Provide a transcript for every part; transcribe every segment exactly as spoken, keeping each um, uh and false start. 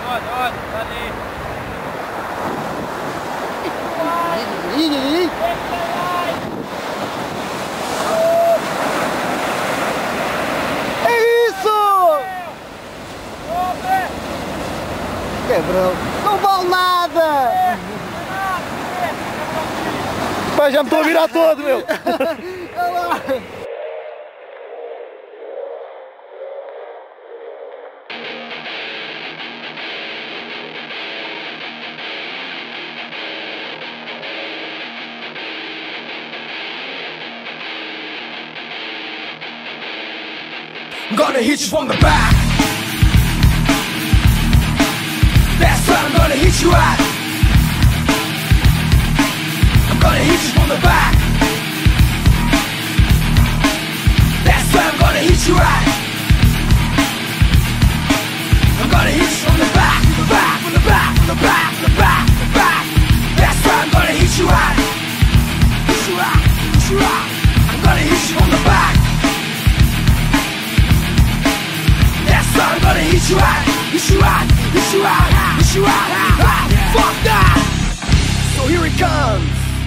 Quebrou. Não vale nada! Pai, já me estou a virar todo, meu! Olha lá! I'm gonna hit you from the back. That's where I'm gonna hit you at. I'm gonna hit you from the back. That's where I'm gonna hit you at. I'm gonna hit you from the back, from the back, from the back, from the back, from the back, from the back. That's where I'm gonna hit you at. Hit you at, hit you at. I'm gonna hit you from the back. I'm gonna hit you out, hit you out, hit you out, hit you out, ah, fuck that! So here it comes.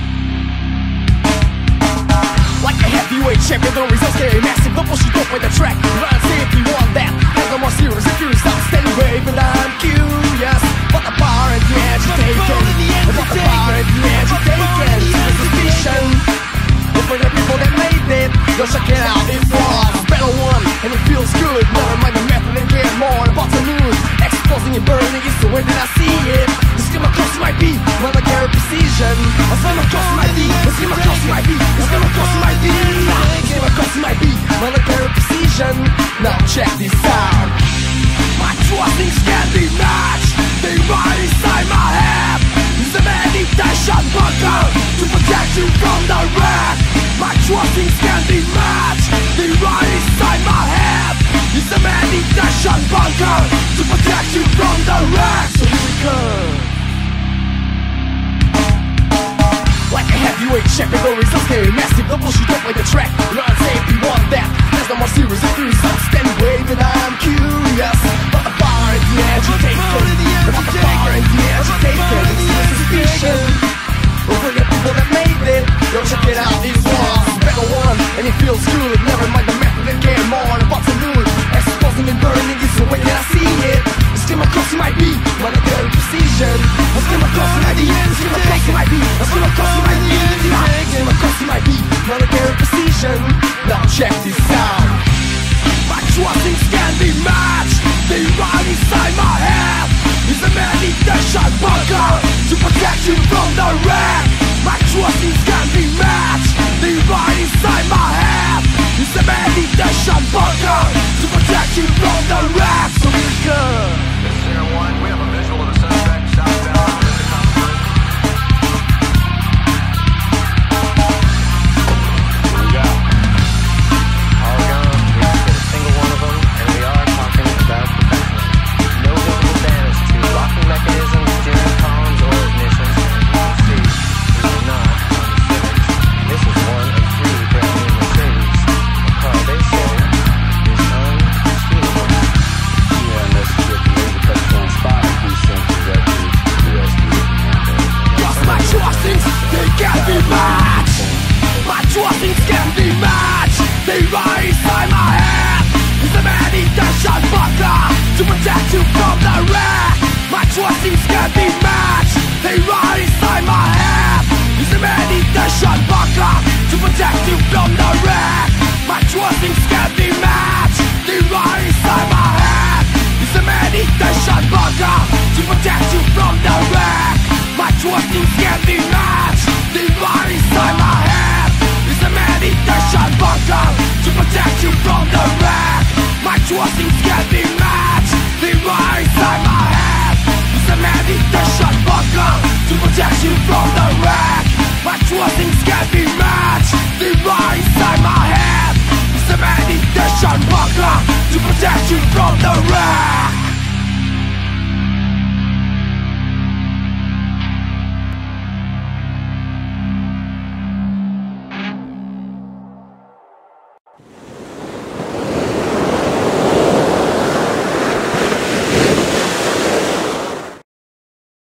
Like a heavyweight champion, the results get massive. Don't push it, don't play the track. Run, say if you want that. Have no more serious, if you're outstanding wave. And I'm curious about the power and the edge you're taking. About the power and the edge you're taking. It's suspicion. But for the people that made it, go check it out, it was battle one, and it feels good. Never mind the method and get more about the news. Exposing and burning is the way that I see it. The scheme across my beat, when I carry precision. I swim across my beat, the scheme across my beat, the scheme across my beat. The scheme across my beat, when I carry precision. Now check this out. My trustings can't be matched. They ride inside my head. It's a meditation bunker to protect you from the wreck. My trustings can't be matched. They ride inside my head. It's a meditation bunker to protect you from the wreck. So here we come. Like a heavyweight champion, the results get massive. Don't push you, don't play the track. Run, say if you want that. There's no more serious if you're outstanding wave. And I'm curious about the power and the edge you're taking. About the power and the edge you're taking. It's a suspicion. Over the people that made it. Yo, check it out, it was better one, and it feels good. Never mind the method and care more about the news. Exposing and burning is the way that I see it. The scheme across my beat, when I get precision. The scheme across my beat, the scheme across my beat, the scheme across my beat, the scheme across my beat, when I get precision. Now check this out. My trustings can't be matched. They ride inside my head. It's a meditation bunker to protect you from the wreck. My trustings can't be matched. They ride inside my head. It's a meditation bunker to protect you from the wreck. So we go. zero one, we have a visual of the suspect southbound. Here we go. All gone. We haven't hit a single one of them, and we are talking about protection. No visible damage to locking mechanisms, steering columns, or ignitions. As you can see, these are not on the Civics. This is one of three brand new Mercedes. A car they say is unstealable. Yeah, unless you get the laser touchdown spot with these sensors that the U S D can handle. Cause my trustings, they can't be matched. My trustings can't be matched. They ride inside my head. It's a meditation bunker to protect you from the wreck. My trustings can't be matched. They ride inside my head. It's a meditation bunker to protect you from the wreck. My trustings can't be matched. They ride inside my head. It's a meditation bunker to protect you from the wreck. My trustings can't be matched. They ride inside my head. It's a meditation bunker to protect you from the wreck. My trustings can't be matched. They ride inside my head. It's a meditation bunker to protect you from the wreck. My trustings can't be matched. They ride inside my head. It's a meditation bunker to protect you from the wreck.